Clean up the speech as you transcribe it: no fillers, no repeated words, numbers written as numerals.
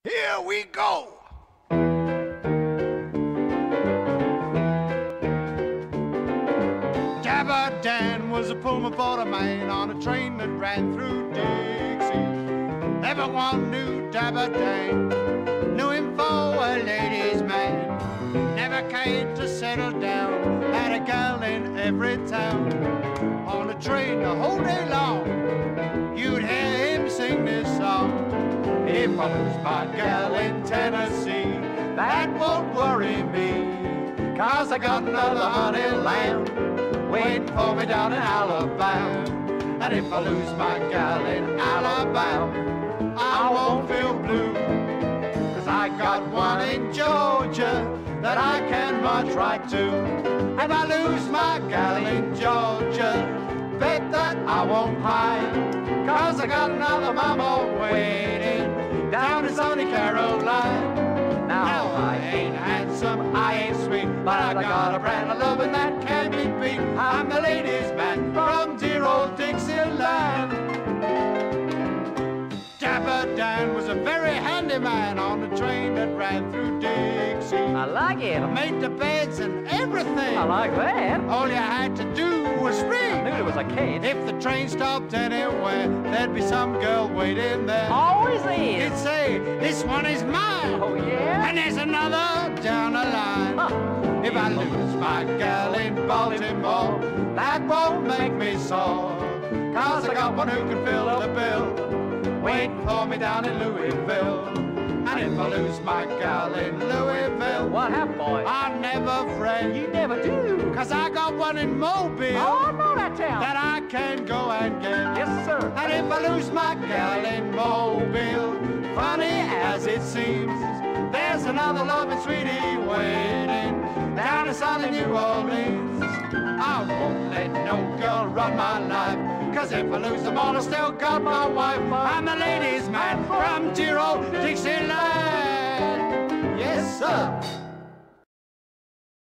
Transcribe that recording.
Here we go. Dapper Dan was a Pullman motorman on a train that ran through Dixie. Everyone knew Dapper Dan, knew him for a ladies' man. Never cared to settle down, had a gal in every town. On a train the whole day long, you'd hear him sing this song. If I lose my gal in Tennessee, that won't worry me, 'cause I got another honey lamb waiting for me down in Alabama. And if I lose my gal in Alabama, I won't feel blue, 'cause I got one in Georgia that I can march right to. If I lose my gal in Georgia, bet that I won't hide, 'cause I got another mama waiting down in sunny Caroline. Now I ain't handsome, I ain't sweet, but I got a brand of loving that can't be beat. I'm the ladies' man from dear old Dixieland. Dapper Dan was a very handy man on the train that ran through Dixie. I like it. Made the beds and everything. I like that. All you had to do was ring. I knew there was a cage. If the train stopped anywhere, there'd be some girl waiting there. Always He'd is. say, this one is mine. Oh, yeah? And there's another down the line. Huh. If I lose my gal in Baltimore, that won't make me sore, 'cause I got one who can fill the bill, waiting for me down in Louisville. And if I lose my gal in Louisville, What happened, boy? I'll never fret, You never do. 'cause I got one in Mobile Oh, I know that town. that I can go and get. Yes, sir. And if I lose my gal in Mobile, funny as it seems, there's another loving sweetie waiting down in sunny New Orleans. I won't let no girl run my life, 'cause if I lose them all, I still got my wife. I'm the ladies' man from dear old Dixieland. Yes, sir.